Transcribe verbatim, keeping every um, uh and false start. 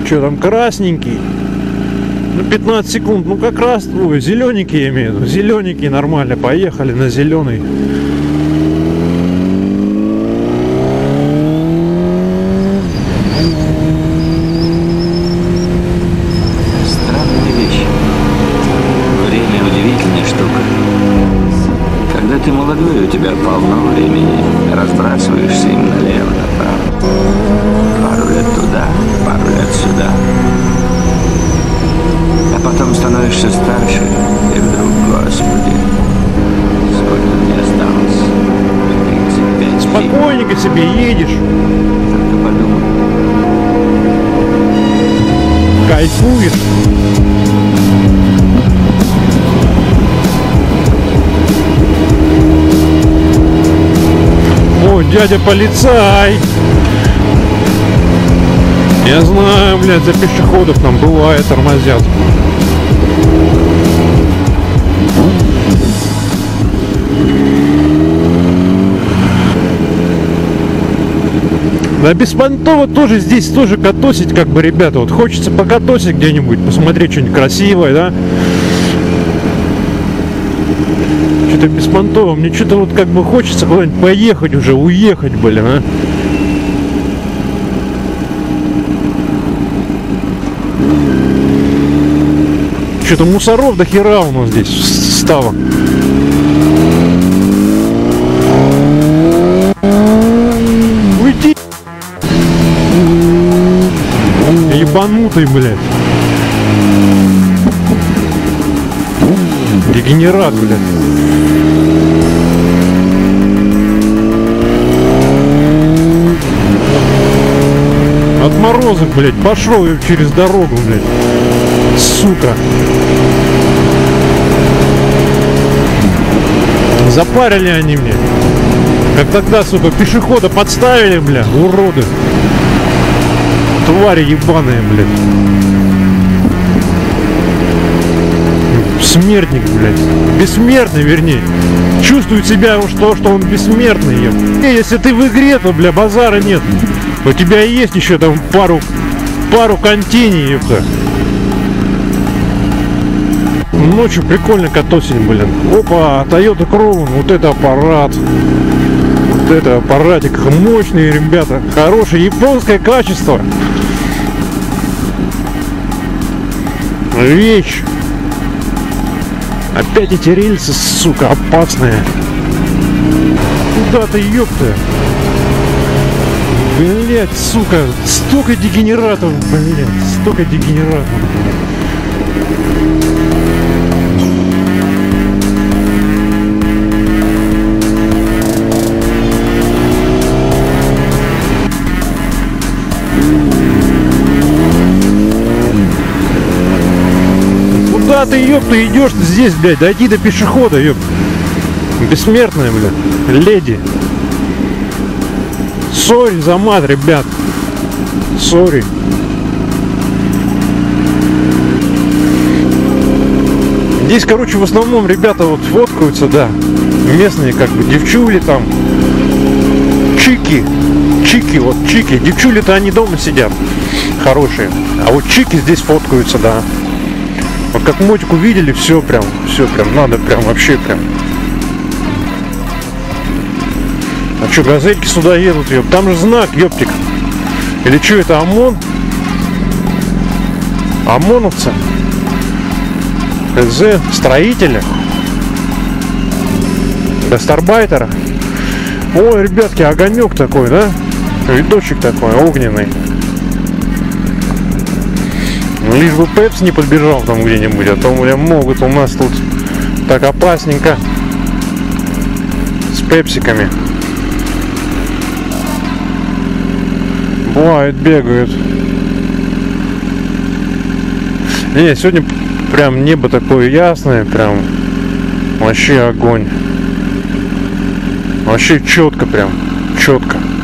Что там, красненький? Ну, пятнадцать секунд, ну как раз, ой, зелененький я имею в виду. Зелененький, нормально, поехали на зеленый. Странная вещь. Время удивительная штука. Когда ты молодой, у тебя полно времени. Разбрасываешься им налево-направо. Пару лет туда, пару лет сюда. А потом становишься старше, и вдруг, Господи, сколько мне осталось? тридцать пять. Спокойненько себе едешь. Только подумай. Кайфуешь. О, дядя полицай. Я знаю, блядь, за пешеходов там бывает тормозят. Да беспонтово тоже здесь тоже катосить, как бы, ребята. Вот хочется покатосить где-нибудь, посмотреть что-нибудь красивое, да? Что-то беспонтово. Мне что-то вот как бы хочется куда-нибудь поехать уже, уехать, блин, а? Что-то мусоров до хера у нас здесь стало. Уйди! Ебанутый, блядь. Дегенерат, блядь. Отморозок, блядь, пошел через дорогу, блядь. Сука. Запарили они мне. Как тогда, сука, пешехода подставили, бля, уроды. Твари ебаные, блядь. Смертник, блядь. Бессмертный, вернее. Чувствует себя уж то, что он бессмертный, еб. И если ты в игре, то, бля, базара нет. У тебя есть еще там пару, пару континей, ебта. Ночью прикольно катосить, блин. Опа, Toyota Crown, вот это аппарат. Вот это аппаратик. Мощный, ребята. Хорошее японское качество. Вещь. Опять эти рельсы, сука, опасные. Куда ты, ёпта? Блять, сука, столько дегенератов, блять, столько дегенератов. Куда ты, ёпта, идешь ты здесь, блядь, дойди до пешехода, ёпта. Бессмертная, блядь, леди. Сори за мат, ребят. Сори. Здесь, короче, в основном ребята вот фоткаются, да. Местные, как бы, девчули там. Чики. Чики, вот чики. Девчули-то они дома сидят. Хорошие. А вот чики здесь фоткаются, да. Вот как мотик увидели, все прям, все прям, надо прям, вообще прям. А что, газельки сюда едут, ёп? Там же знак, ёптик. Или что, это ОМОН? ОМОНовцы? ЭЗ, строители? Гастарбайтера? Ой, ребятки, огонек такой, да? Видочек такой, огненный. Лишь бы Пепс не подбежал там где-нибудь, а то, бля, могут у нас тут так опасненько с пепсиками. Бывают, бегают. Не, сегодня прям небо такое ясное, прям вообще огонь. Вообще четко, прям четко.